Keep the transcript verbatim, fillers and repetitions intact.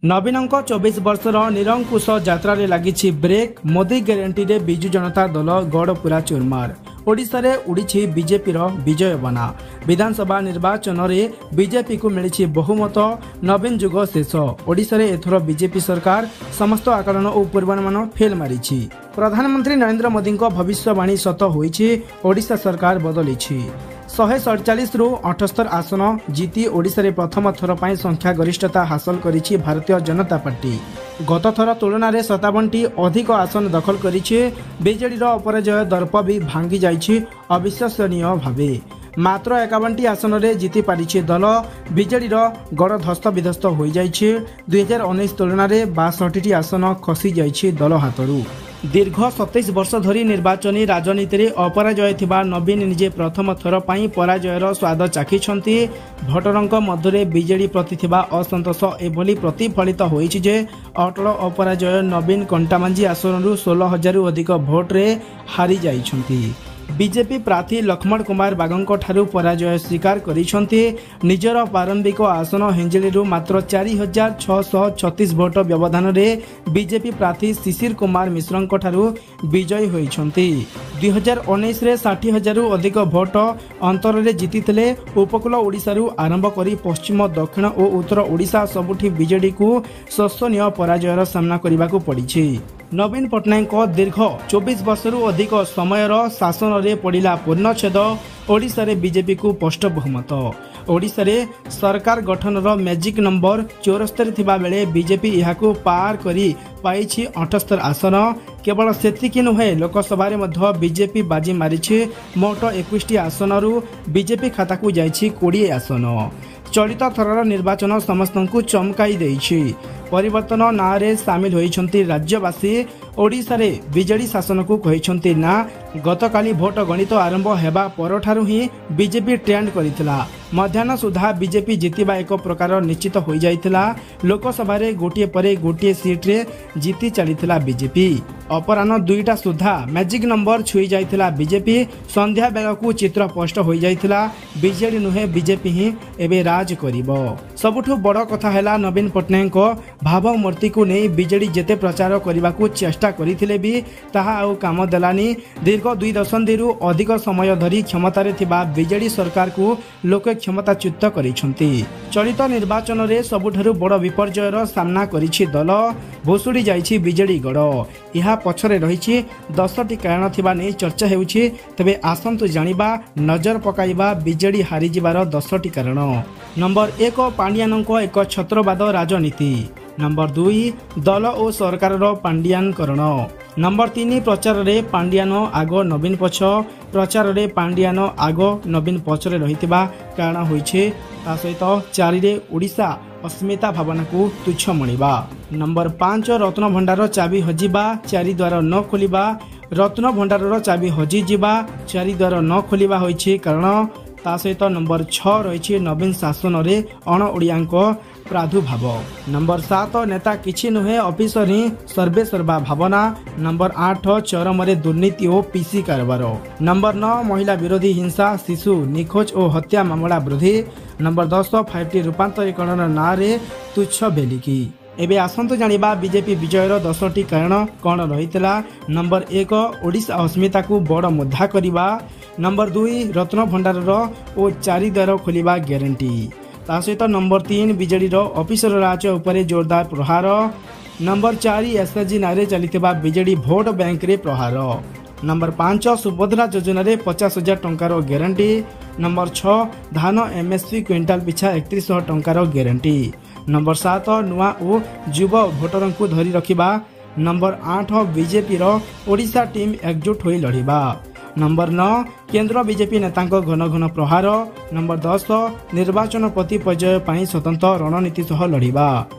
नवीनଙ୍କ चौबीस वर्षर निरंकुश यात्रा लगी ब्रेक। मोदी ग्यारंटी रे बिजु जनता दल गड़ पूरा चुरमार। ओडिशा रे उड़ी बीजेपी विजय बना। विधानसभा निर्वाचन में बीजेपी को मिली बहुमत। नवीन जुग शेष। ओडिशा रे एथर बीजेपी सरकार समस्त आकलन और पूर्वानुमान फेल मारी। प्रधानमंत्री नरेंद्र मोदी भविष्यवाणी सत होईछि। ओडिशा सरकार बदली शहे सड़चाश रु अठहत्तर आसन जीति ओडिशा रे प्रथम थर पर संख्या गरिष्ठता हासिल करिछि भारतीय जनता पार्टी। गत थर तुलन में सतावन टी अधिक आसन दखल करिछि। बीजेडी रो अपराजय दर्प भी भांगी जाइछि अविश्वसनीय भावे। मात्र एकावन टी आसन रे जीति पारिछि दल। बीजेडी रो गड़ ध्वस्त विध्वस्त हो जाइछि। दुई हजार उन्नीस तुलन में बासठ टी आसन खसी जाइछि दल हाथरू। दीर्घ सतैश वर्ष धरी निर्वाचनी राजनीति रे अपराजय थिबा नवीन निजे प्रथम थर पर पराजयर स्वाद चाखिछंती। भोटरंक मध्य बीजेडी प्रति थिबा असंतोष एभली प्रतिफलित होईछि जे अटल अपराजय नवीन कंटामांजी आसनरु सोलह हजार अधिक भोट रे हारी जाइछंती। बीजेपी प्रार्थी लक्ष्मण कुमार बागंको ठारू पराजय स्वीकार करिछंती। निजर प्रारंभिक आसन हेंजेलीरु मात्र चार हजार छह छत्तीस भोट व्यवधान रे बीजेपी प्रार्थी शिशिर कुमार मिश्रंको ठारू विजयी होइछंती। दुई हजार उन्नीस रे षाठी हजार अधिक भोट अंतर रे जीतिथिले। उपकूल ओडिशारू आरंभ करी पश्चिम दक्षिण और उत्तर ओडिशा सबुठी बीजेडी को शोषणीय पराजयर सामना करबाकू पड़िछि। नवीन पट्टनायक दीर्घ चौबीस वर्षरू अधिक समयर शासन रे पड़ा पूर्णछेद। ओडिशा रे बीजेपी को स्पष्ट बहुमत। ओडिशा रे सरकार गठन रो मैजिक नंबर चौहत्तर थिबा बेले बीजेपी यहाकू पार करी पाइछि अठहत्तर आसन। केवल सेतिकी नुहे लोकसभा रे मध्य बीजेपी बाजी मारिछि। मोट इक्कीस टी आसनरू बीजेपी खाता को जाइछि बीस आसन। चलित थरर निर्वाचन समस्त को चमकाई देइछि। परिवर्तन ना रे सामिल होइछंती राज्यवासी। ओडिशा रे बीजेडी शासन को कहिछंती ना। गतकाली भोट गणित आरंभ हेबा परठारु ही बीजेपी ट्रेंड करितला। मध्याह्न सुधा बीजेपी जीतिबा एक प्रकार निश्चित हो जाइतला। लोकसभा रे गोटिए परे गोटिए सीट रे जीति चलीथिला बीजेपी। अपराह्न दुईटा सुधा मैजिक नंबर छुई जाइथिला बीजेपी। संध्या बेलकू चित्र स्पष्ट हो जाइथिला बीजेडी नुहे बीजेपी ही एबे राज करिवो। सबुठु बड़ कथा हैला नवीन पट्टनायक भावमूर्ति को नहीं बीजेडी जेते प्रचार करने चेष्टा करथिले भी ताहा आउ काम देलानी। दीर्घ दुई दशंधि अधिक समय धरी क्षमतार थिबा बीजेडी सरकार को लोक क्षमताच्युत करिसंती। चलित निर्वाचन रे सबुठारु बड़ विपर्ययर सामना करिछि दल। भोसुड़ी जाइछि बीजेडी गड़। यह पछरे रहिछि दसटी कारण थिबा नै चर्चा हेउछि। तबे आसंतु जानिबा नजर पकाइबा बीजेडी हारि जिबार दसटी कारण। नंबर एक पांडियानंको एक छत्रवाद राजनीति। नंबर दुई दल और सरकार पांडियानकरण। नंबर तीन प्रचार रे पांडियान आग नवीन पछ। प्रचार रे पांडियान आग नवीन पछरे रहितिबा कारण होइछे। ता सहित चारि रे ओडिशा अस्मिता भावना को तुच्छ मणिबा। नंबर पांच रत्न भंडार चाबी हजिबा चारि द्वार न खोलिबा। रत्न भंडार चाबी हजि जिबा चारि द्वार न खोलिबा होइछे कारण। ता सहित नंबर छह रही नवीन शासन रे अण ओडियांक प्रादुर्भाव। नंबर सात नेता किछि नुहे ऑफिसर ही सर्वे सर्वा भावना। नंबर आठ चरम रे दुर्नीति और पीसी कारबार। नंबर नौ महिला विरोधी हिंसा शिशु निखोज और हत्या मामला वृद्धि। नंबर दस फाइव टी रूपांतरीकरण ना रे तुच्छ बेलिकी। एबे आसंतु जानिबा बीजेपी विजयर दसटी कारण कौन रहितला। नंबर एक ओडिशा अस्मिता को बड़ मुद्दा करिबा। नंबर दुई रत्न भंडार और चारि द्वार खोलिबा ग्यारंटी। ता सहित नंबर तीन बीजेडी ऑफिसर राज उपरे जोरदार प्रहार। नंबर चार एसएचजी नारे चलिथिबा बीजेडी भोट बैंक रे प्रहार। नंबर पांच सुभद्रा योजना रे पचास हजार टंकार ग्यारंटी। नंबर छह धान एमएसपी क्विंटाल पिछा एकतीस सौ टंकार ग्यारंटी। नंबर सात नुआ और युव भोटर को धरी रखिबा। नंबर आठ बीजेपी रो ओडिशा टीम एकजुट होई लड़िबा। नंबर नौ केंद्र बीजेपी नेता घन घन प्रहार। नंबर दस निर्वाचन प्रति पर्याय स्वतंत्र रणनीति सह लड़िबा।